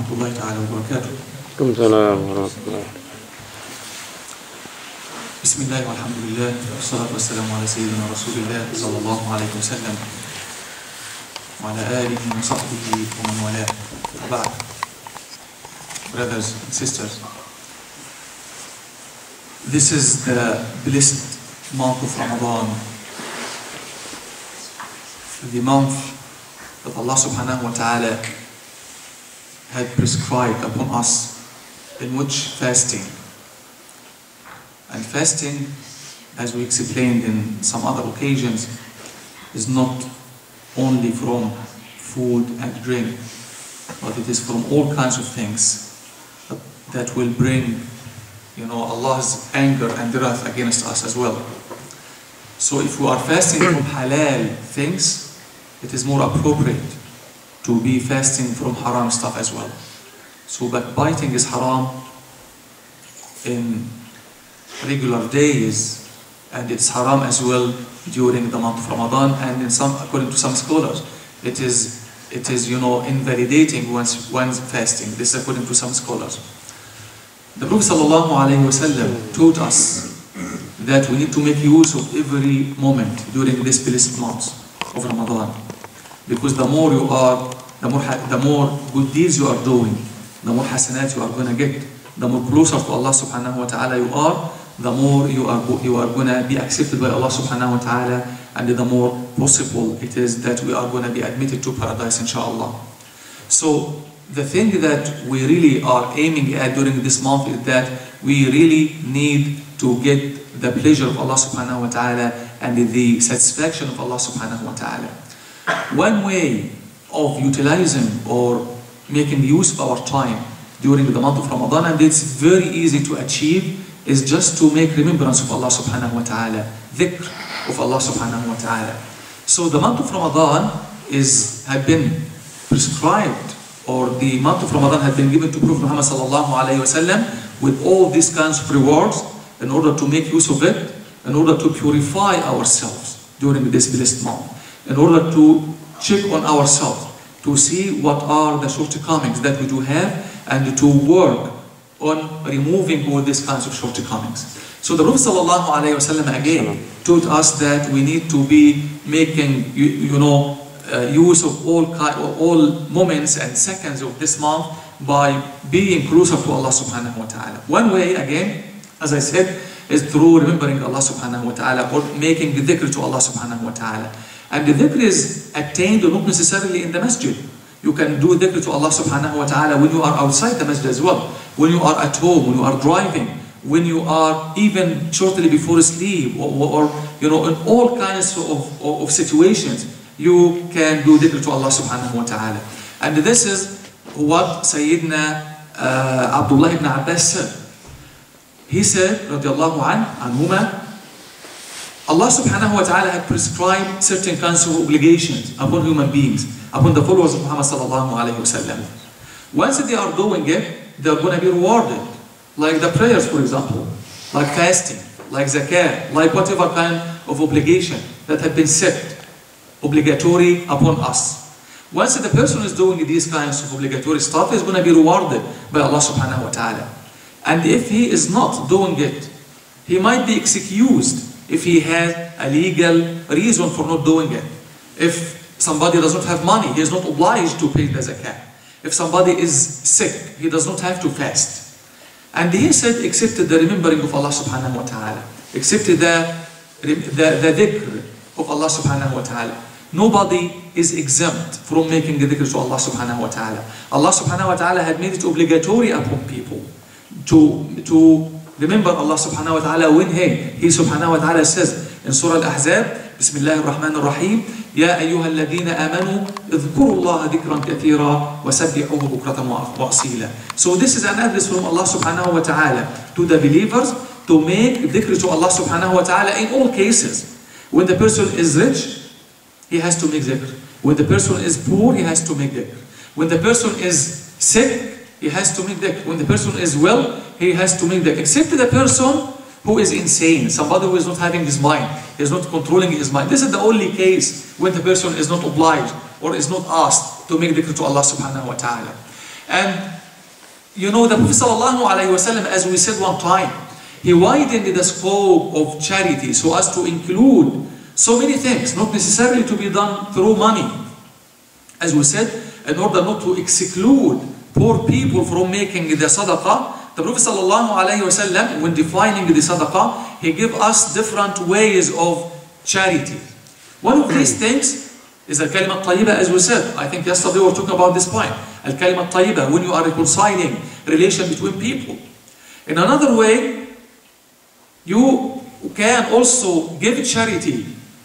الله تعالى وبركاته. السلام ورحمة الله. بسم الله والحمد لله والصلاة والسلام على سيدنا رسول الله صلى الله عليه وسلم وعلى آله وصحبه ومن والاه. وبعد. Brothers and sisters, this is the blessed month of Ramadan, the month that Allah subhanahu wa ta'ala had prescribed upon us, in which fasting. And fasting, as we explained in some other occasions, is not only from food and drink, but it is from all kinds of things that will bring, Allah's anger and wrath against us as well. So if we are fasting from halal things, it is more appropriate to be fasting from haram stuff as well. So backbiting is haram in regular days, and it's haram as well during the month of Ramadan, and according to some scholars, it is invalidating one's fasting. This is according to some scholars. The Prophet ﷺ taught us that we need to make use of every moment during this blessed month of Ramadan, because the more good deeds you are doing, the more hasanat you are going to get, the more closer to Allah subhanahu wa ta'ala you are, the more you are going to be accepted by Allah subhanahu wa ta'ala, and the more possible it is that we are going to be admitted to paradise, inshallah. So the thing that we really are aiming at during this month is that we really need to get the pleasure of Allah subhanahu wa ta'ala and the satisfaction of Allah subhanahu wa ta'ala. One way of utilizing or making use of our time during the month of Ramadan, and it's very easy to achieve, is just to make remembrance of Allah subhanahu wa ta'ala, dhikr of Allah subhanahu wa ta'ala. So the month of Ramadan had been prescribed, or the month of Ramadan had been given to Prophet Muhammad sallallahu alayhi wa sallam with all these kinds of rewards in order to make use of it, in order to purify ourselves during this blessed month, in order to check on ourselves, to see what are the shortcomings that we do have, and to work on removing all these kinds of shortcomings. So the Prophet sallallahu alayhi wa sallam again taught us that we need to be making use of all moments and seconds of this month by being closer to Allah subhanahu wa ta'ala. One way, again, as I said, is through remembering Allah subhanahu wa ta'ala, or making the dhikr to Allah subhanahu wa ta'ala. And the dhikr is attained not necessarily in the masjid. You can do dhikr to Allah subhanahu wa ta'ala when you are outside the masjid as well, when you are at home, when you are driving, when you are even shortly before sleep, or in all kinds of situations, you can do dhikr to Allah subhanahu wa ta'ala. And this is what Sayyidina Abdullah ibn Abbas said. He said, radiallahu anhuma, Allah subhanahu wa ta'ala had prescribed certain kinds of obligations upon human beings, upon the followers of Muhammad sallallahu alayhi wa sallam. Once they are doing it, they are going to be rewarded. Like the prayers, for example, like fasting, like zakah, like whatever kind of obligation that had been set obligatory upon us. Once the person is doing these kinds of obligatory stuff, he's going to be rewarded by Allah subhanahu wa ta'ala. And if he is not doing it, he might be excused if he has a legal reason for not doing it. If somebody does not have money, he is not obliged to pay the zakah. If somebody is sick, he does not have to fast. And he said, except the remembering of Allah subhanahu wa ta'ala, except the dhikr of Allah subhanahu wa ta'ala. Nobody is exempt from making the dhikr to Allah subhanahu wa ta'ala. Allah subhanahu wa ta'ala had made it obligatory upon people to remember Allah subhanahu wa ta'ala when He subhanahu wa ta'ala says in Surah Al-Ahzab, Bismillahir Rahmanir Rahim, Ya ayyuhal ladhina amanu, idhkuru Allah dhikran kathira, wa sabbihuhu bukratan wa asila. So this is an address from Allah subhanahu wa ta'ala to the believers to make dhikr to Allah subhanahu wa ta'ala in all cases. When the person is rich, he has to make dhikr. When the person is poor, he has to make dhikr. When the person is sick, he has to make dhikr. When the person is well, he has to make dhikr. Except the person who is insane, somebody who is not having his mind, he is not controlling his mind. This is the only case when the person is not obliged or is not asked to make dhikr to Allah subhanahu wa ta'ala. And you know, the Prophet sallallahu alaihi wasallam, as we said one time, he widened the scope of charity so as to include so many things, not necessarily to be done through money. As we said, in order not to exclude poor people from making the sadaqah, the Prophet sallallahu alaihi wasallam, when defining the sadaqah, he gave us different ways of charity. One of these things is al-kalima at-tayyiba, as we said. I think yesterday we were talking about this point. Al-kalima at-tayyiba, when you are reconciling relation between people. In another way, you can also give charity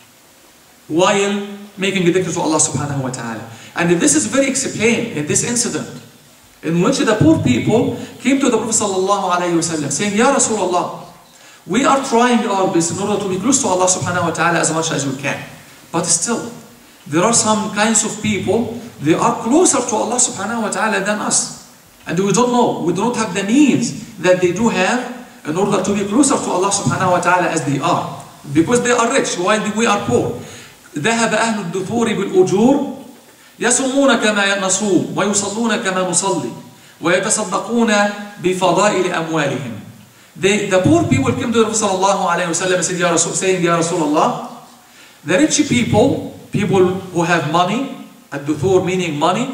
while making a dhikr to Allah subhanahu wa ta'ala. And this is very explained in this incident, in which the poor people came to the Prophet sallallahu alayhi wa sallam saying, Ya Rasulullah, we are trying our best in order to be close to Allah subhanahu wa ta'ala as much as we can. But still, there are some kinds of people, they are closer to Allah subhanahu wa ta'ala than us. And we don't know, we don't have the means that they do have in order to be closer to Allah subhanahu wa ta'ala as they are. Because they are rich while we are poor. ذهب أهل الدثور بالأجور يصومون كما نصوم ويصلون كما نصلي ويتصدقون بفضائل أموالهم. The poor people came to the Prophet sallallahu alayhi wa sallam and said, saying, Ya Rasulullah, the rich people, people who have money, الدثور meaning money,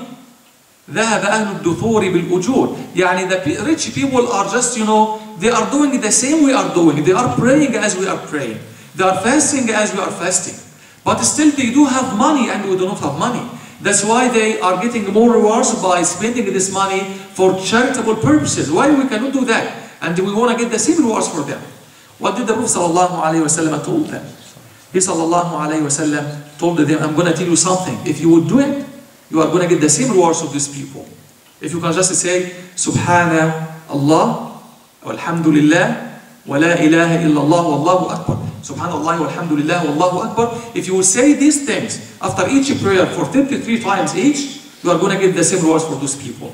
ذهب أهل الدثور بالأجور. يعني the rich people are just, you know, they are doing the same we are doing. They are praying as we are praying. They are fasting as we are fasting. But still they do have money and we do not have money. That's why they are getting more rewards by spending this money for charitable purposes. Why we cannot do that? And we want to get the same rewards for them. What did the Prophet sallallahu alayhi wa sallam told them? He sallallahu alayhi wa sallam told them, I'm going to tell you something. If you would do it, you are going to get the same rewards of these people. If you can just say, Subhanallah, walhamdulillah, wa la ilaha illallah, wallahu akbar. Subhanallah, walhamdulillah, wallahu akbar. If you will say these things after each prayer for 33 times each, you are going to get the same rewards for those people.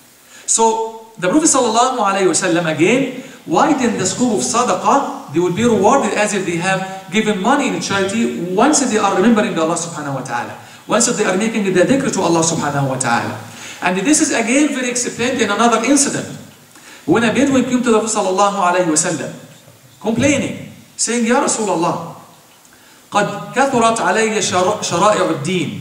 So, the Prophet sallallahu alayhi wa sallam again widened the scope of sadaqah. They will be rewarded as if they have given money in charity once they are remembering Allah subhanahu wa ta'ala. Once they are making the dhikr to Allah subhanahu wa ta'ala. And this is again very explained in another incident. When a Bedouin came to the Prophet sallallahu alayhi wa sallam complaining, saying, Ya Rasulullah, قد كثرت علي شرائع الدين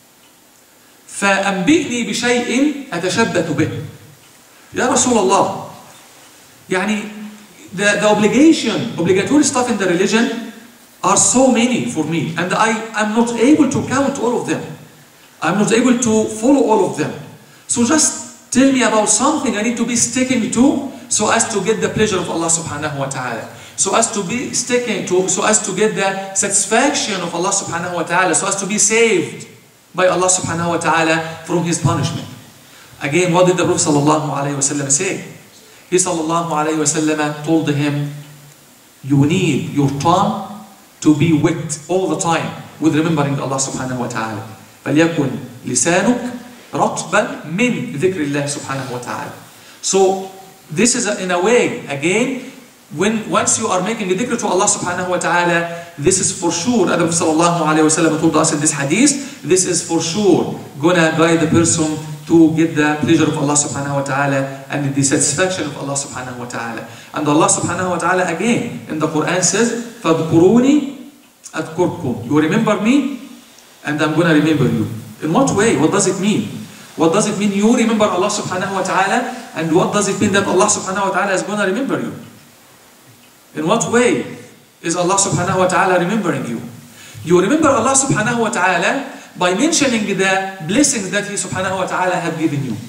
فأنبئني بشيء أتشبث به. Ya Rasulullah, يعني the obligatory stuff in the religion are so many for me, and I am not able to count all of them. I'm not able to follow all of them. So just tell me about something I need to be sticking to so as to get the pleasure of Allah subhanahu wa ta'ala. So as to be sticking to, so as to get the satisfaction of Allah subhanahu wa ta'ala, so as to be saved by Allah subhanahu wa ta'ala from His punishment. Again, what did the Prophet sallallahu alayhi wa sallam say? He sallallahu alayhi wa sallam told him, you need your tongue to be wet all the time with remembering Allah subhanahu wa ta'ala. فَلْيَكُنْ لِسَانُكَ رَطْبًا مِنْ ذِكْرِ اللَّهِ subhanahu wa ta'ala. So, this is in a way, again, once you are making a dhikr to Allah subhanahu wa ta'ala, this is for sure, and the Prophet sallallahu alayhi wa sallam told us in this hadith, this is for sure gonna guide the person to get the pleasure of Allah subhanahu wa ta'ala and the satisfaction of Allah subhanahu wa ta'ala. And Allah subhanahu wa ta'ala again in the Quran says, فَاذْكُرُونِي أَذْكُرْكُمْ. You remember me and I'm going to remember you. In what way? What does it mean? What does it mean you remember Allah subhanahu wa ta'ala, and what does it mean that Allah subhanahu wa ta'ala is going to remember you? In what way is Allah subhanahu wa ta'ala remembering you? You remember Allah subhanahu wa ta'ala by mentioning the blessings that He subhanahu wa ta'ala have given you.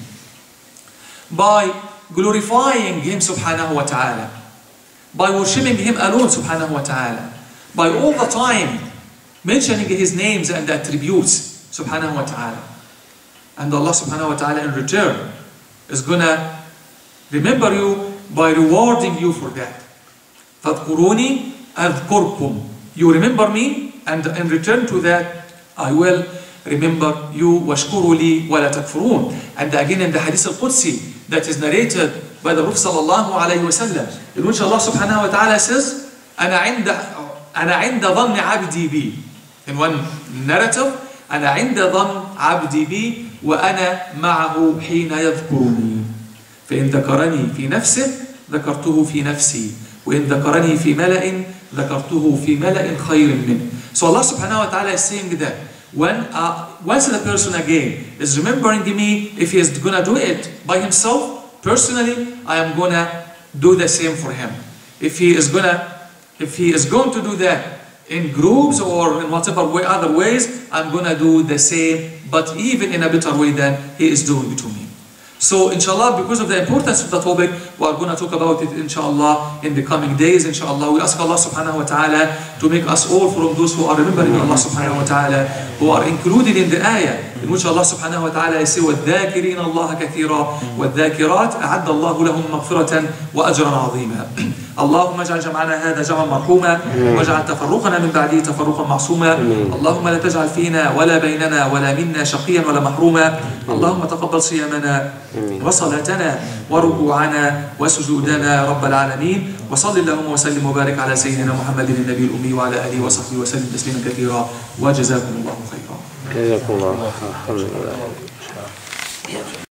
By glorifying Him subhanahu wa ta'ala. By worshipping Him alone subhanahu wa ta'ala. By all the time mentioning His names and attributes subhanahu wa ta'ala. And Allah subhanahu wa ta'ala in return is gonna remember you by rewarding you for that. فَاذْكُرُونِي أَذْكُرْكُمْ. You remember me, and in return to that I will remember you. وَاشْكُرُوا لِي وَلَا تَكْفُرُونَ. And again in the Hadith al-Qudsi that is narrated by the Prophet sallallahu alayhi wa sallam, in which Allah subhanahu wa ta'ala says, أَنَا عِنْدَ ظَنِّ عَبْدِي بِي. In one narrative, أَنَا عِنْدَ ظَنِّ عَبْدِي بِي وَأَنَا مَعَهُ حِينَ يَذْكُرُنِي. فإن ذكرني في نفسه ذكرته في نفسي وإن ذكرني في ملأ ذكرته في ملأ خير منه. So Allah subhanahu wa ta'ala is saying that when once the person again is remembering me, if he is gonna do it by himself, personally, I am gonna do the same for him. If he is going to do that in groups or in whatever way, other ways, I'm gonna do the same, but even in a better way than he is doing to me. So inshallah, because of the importance of the topic, we are going to talk about it inshallah in the coming days. Inshallah, we ask Allah subhanahu wa ta'ala to make us all from those who are remembering Allah subhanahu wa ta'ala, who are included in the ayah in which Allah subhanahu wa ta'ala says, وَالذَّاكِرِينَ اللَّهَ كَثِيرًا وَالذَّاكِرَاتِ أَعَدَّ اللَّهُ لَهُمْ مَغْفِرَةً وَأَجْرًا عَظِيمًا. اللهم اجعل جمعنا هذا جمعا مرحوما واجعل تفرقنا من بعده تفرقا معصوما. اللهم لا تجعل فينا ولا بيننا ولا منا شقيا ولا محروما. اللهم تقبل صيامنا وصلاتنا وركوعنا وسجودنا رب العالمين. وصل اللهم وسلم وبارك على سيدنا محمد النبي الأمي وعلى آله وصحبه وسلم تسليما كثيرا وجزاكم الله خيرا. جزاكم الله خيرا.